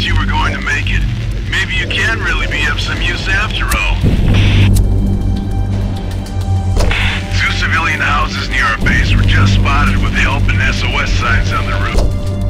thought you were going to make it. Maybe you can really be of some use after all. Two civilian houses near our base were just spotted with help and SOS signs on the roof.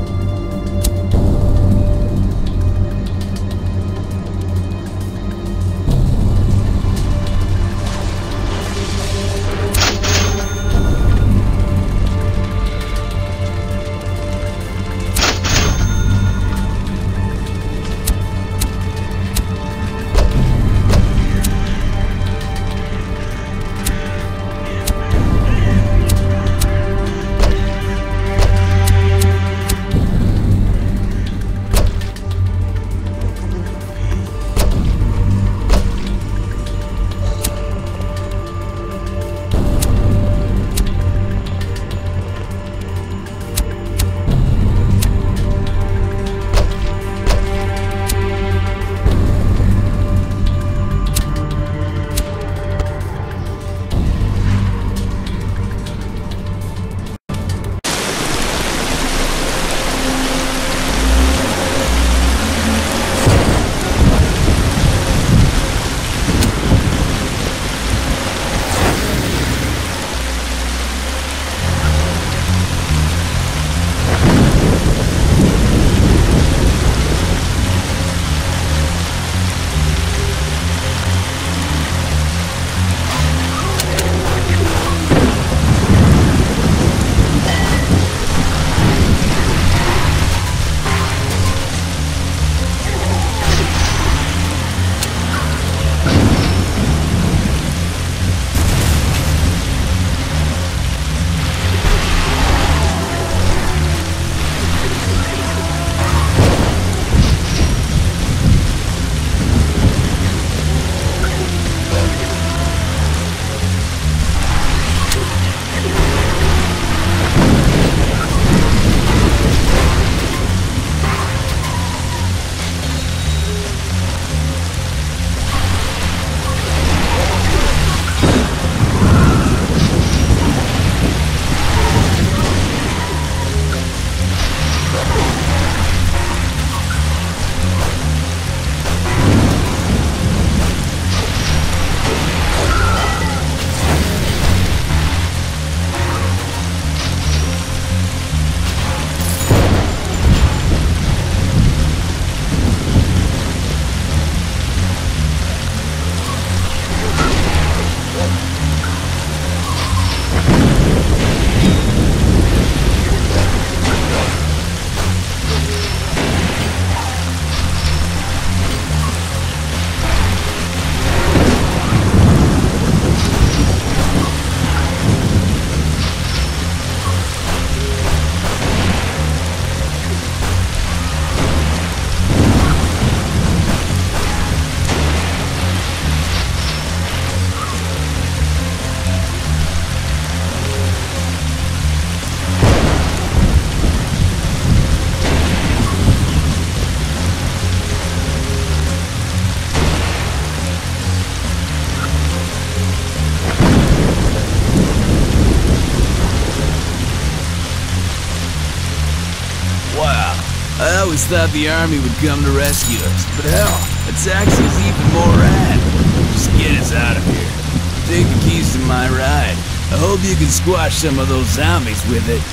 I always thought the army would come to rescue us, but hell, a taxi is even more rad. Just get us out of here. Take the keys to my ride. I hope you can squash some of those zombies with it.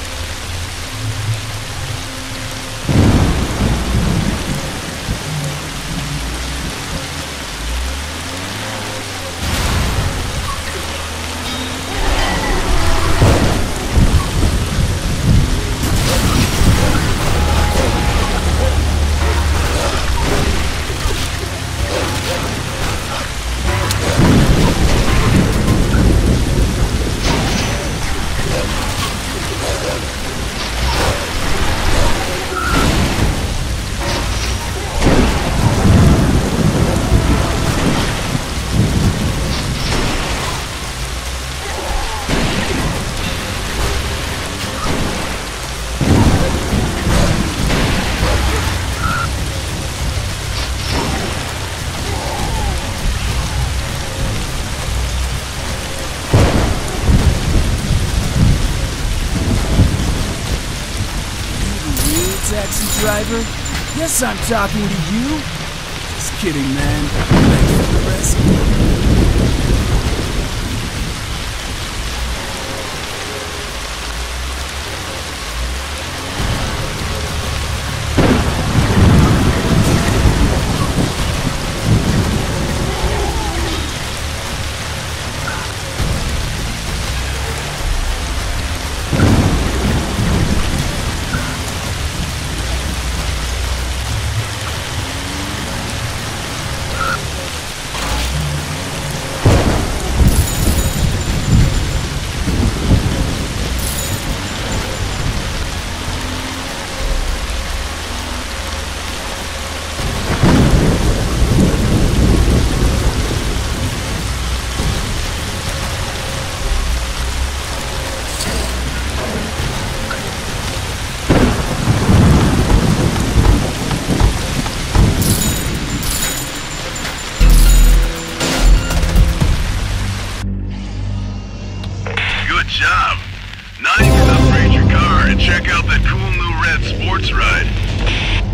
Taxi driver? Yes, I'm talking to you. Just kidding, man. Thanks for the rescue. Good job. Now you can upgrade your car and check out that cool new red sports ride.